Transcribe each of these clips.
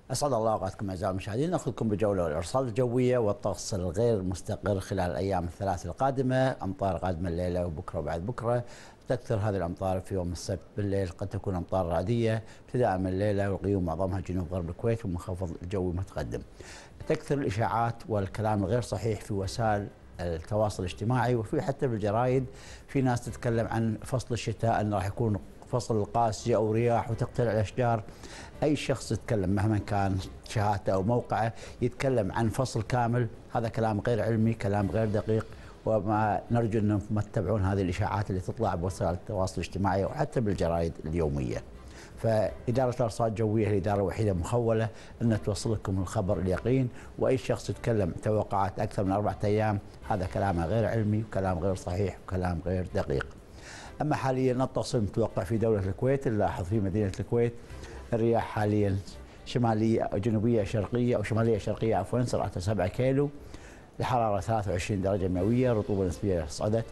أسعد الله أوقاتكم أعزائي المشاهدين، نأخذكم بجولة الأرصاد الجوية والطقس الغير مستقر خلال الأيام الثلاث القادمة. أمطار قادمة الليلة وبكرة وبعد بكرة. تكثر هذه الأمطار في يوم السبت بالليل، قد تكون أمطار رعدية ابتداء من الليلة، والغيوم معظمها جنوب غرب الكويت ومنخفض جوي متقدم. تكثر الإشاعات والكلام الغير صحيح في وسائل التواصل الاجتماعي وفي حتى بالجرايد. في ناس تتكلم عن فصل الشتاء أنه راح يكون فصل قاسي أو رياح وتقتلع الأشجار. أي شخص يتكلم مهما كان شهادته أو موقعه يتكلم عن فصل كامل، هذا كلام غير علمي، كلام غير دقيق. وما نرجو أنهم ما تتبعون هذه الإشاعات اللي تطلع بوسائل التواصل الاجتماعي وحتى بالجرايد اليومية. فإدارة الأرصاد الجوية هي الإدارة الوحيدة مخولة أن توصل لكم الخبر اليقين، وأي شخص يتكلم توقعات أكثر من 4 أيام هذا كلام غير علمي وكلام غير صحيح وكلام غير دقيق. أما حاليا الطقس المتوقع في دولة الكويت، نلاحظ في مدينة الكويت الرياح حاليا شمالية أو جنوبية شرقية أو شمالية شرقية عفوا، سرعتها 7 كيلو، الحرارة 23 درجة مئوية، الرطوبة النسبية صعدت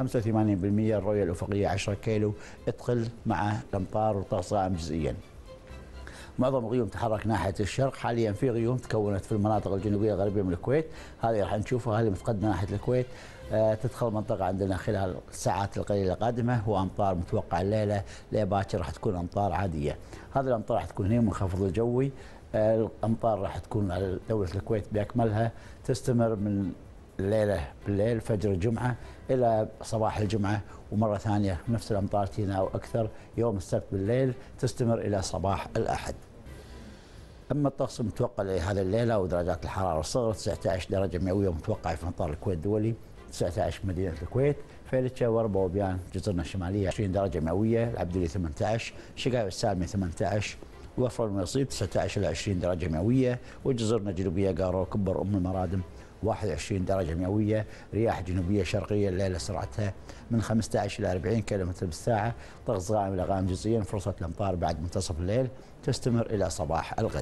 85%، الرؤية الأفقية 10 كيلو، تقل مع الأمطار وطقس غائم جزئيا. معظم الغيوم تحرك ناحية الشرق، حاليا في غيوم تكونت في المناطق الجنوبية الغربية من الكويت، هذه راح نشوفها، هذه متقدمة ناحية الكويت. تدخل المنطقة عندنا خلال الساعات القليلة القادمة، وأمطار متوقع الليلة لباكر راح تكون أمطار عادية. هذه الأمطار راح تكون هي منخفض الجوي. الأمطار راح تكون على دولة الكويت بأكملها، تستمر من الليلة بالليل فجر الجمعة إلى صباح الجمعة، ومرة ثانية نفس الأمطار تينا أو أكثر يوم السبت بالليل، تستمر إلى صباح الأحد. أما الطقس المتوقع لهذه الليلة ودرجات الحرارة الصغرى 19 درجة مئوية متوقعة في مطار الكويت الدولي، 19 مدينة الكويت، فيلتشا وربا وبيان جزرنا الشمالية 20 درجة مئوية، العبدلي 18، شقايق السالمي 18، وفر المصيب 19 إلى 20 درجة مئوية، وجزرنا الجنوبية قارو كبر أم المرادم 21 درجة مئوية، رياح جنوبية شرقية الليلة سرعتها من 15 إلى 40 كيلومتر بالساعة، طقس غائم إلى غائم جزئيا، فرصة الأمطار بعد منتصف الليل، تستمر إلى صباح الغد.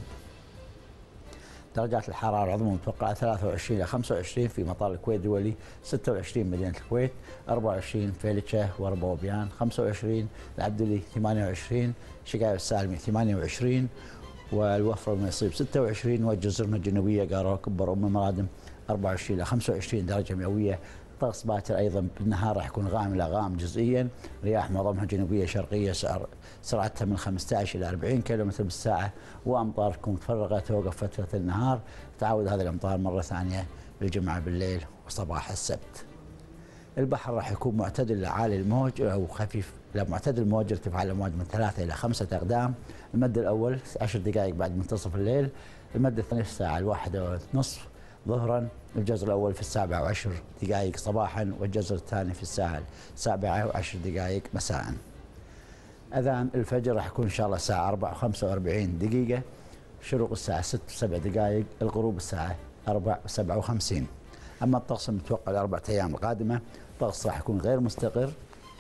درجات الحرارة العظمى متوقعة 23 إلى 25 في مطار الكويت الدولي، 26 مدينة الكويت، 24 فيلتشا وربا وبيان، 25 العبدلي، 28 شقايق السالمي، 28 والوفر المصيب 26، والجزرنا الجنوبية قارو كبر أم المرادم 24 إلى 25 درجة مئوية. طقس باكر ايضا بالنهار راح يكون غائم الى غائم جزئيا، رياح معظمها جنوبيه شرقيه سرعتها من 15 الى 40 كيلومتر بالساعه، وامطار تكون متفرقه توقف فتره النهار، تعود هذه الامطار مره ثانيه بالجمعه بالليل وصباح السبت. البحر راح يكون معتدل لعالي الموج او خفيف الى معتدل الموج، ارتفاع الامواج من 3 الى 5 اقدام. المد الاول 10 دقائق بعد منتصف الليل، المد الثاني في الساعه 1:30 ظهرا، الجزر الأول في 7:10 صباحا، والجزر الثاني في الساعة 7:10 مساء. أذان الفجر راح يكون إن شاء الله الساعة 4:45، شروق الساعة 6:07، الغروب الساعة 4:57. أما الطقس المتوقع ل4 أيام القادمة، الطقس راح يكون غير مستقر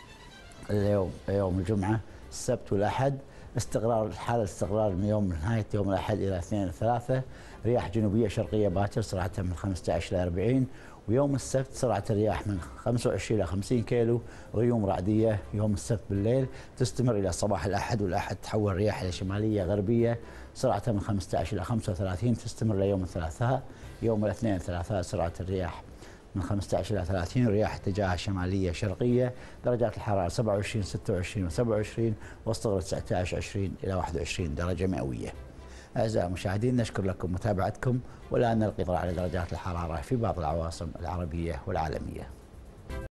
يوم الجمعة، السبت والأحد، استقرار حالة استقرار من نهاية يوم الأحد إلى 2 3، رياح جنوبية شرقية باكر سرعتها من 15 إلى 40، ويوم السبت سرعة الرياح من 25 إلى 50 كيلو، غيوم رعدية يوم السبت بالليل، تستمر إلى صباح الأحد، والأحد تحول رياح إلى شمالية غربية سرعتها من 15 إلى 35، تستمر ليوم الثلاثاء. يوم الاثنين الثلاثاء سرعة الرياح من 15 إلى 30، رياح اتجاه شمالية شرقية، درجات الحرارة 27 26 و27، والصغر 19 20 إلى 21 درجة مئوية. أعزائي المشاهدين، نشكر لكم متابعتكم، والآن نلقي ضوء على درجات الحرارة في بعض العواصم العربية والعالمية.